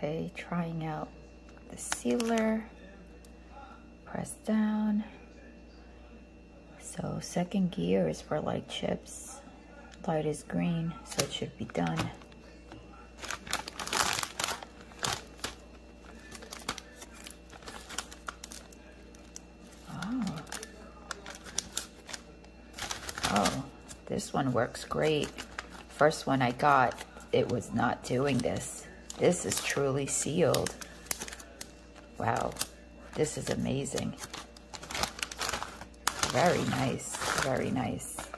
Okay, trying out the sealer. Press down. So second gear is for light chips. Light is green, so it should be done. Oh, this one works great. First one I got, it was not doing this. This is truly sealed. Wow, this is amazing. Very nice, very nice.